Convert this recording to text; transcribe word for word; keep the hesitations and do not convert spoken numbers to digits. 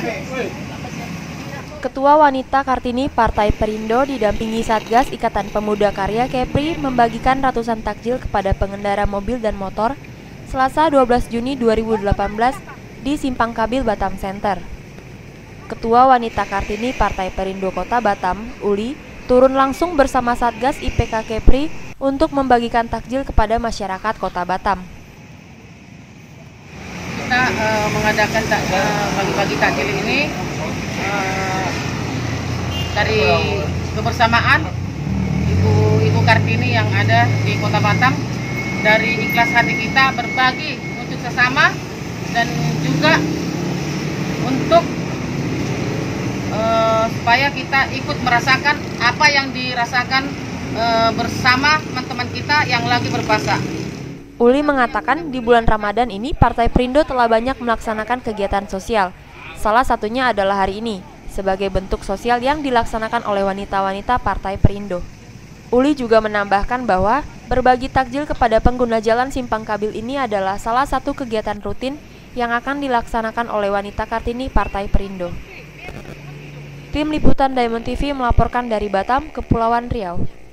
Ketua Wanita Kartini Partai Perindo didampingi Satgas Ikatan Pemuda Karya Kepri membagikan ratusan takjil kepada pengendara mobil dan motor Selasa dua belas Juni dua ribu delapan belas di Simpang Kabil Batam Center. Ketua Wanita Kartini Partai Perindo Kota Batam, Uli, turun langsung bersama Satgas I P K Kepri untuk membagikan takjil kepada masyarakat Kota Batam. Kita uh, mengadakan uh, bagi-bagi takjil ini uh, dari kebersamaan Ibu-Ibu Kartini yang ada di Kota Batam, dari ikhlas hati kita berbagi untuk sesama dan juga untuk uh, supaya kita ikut merasakan apa yang dirasakan uh, bersama teman-teman kita yang lagi berpuasa. Uli mengatakan di bulan Ramadan ini Partai Perindo telah banyak melaksanakan kegiatan sosial. Salah satunya adalah hari ini, sebagai bentuk sosial yang dilaksanakan oleh wanita-wanita Partai Perindo. Uli juga menambahkan bahwa berbagi takjil kepada pengguna jalan Simpang Kabil ini adalah salah satu kegiatan rutin yang akan dilaksanakan oleh wanita Kartini Partai Perindo. Tim Liputan Diamond T V melaporkan dari Batam, Kepulauan Riau.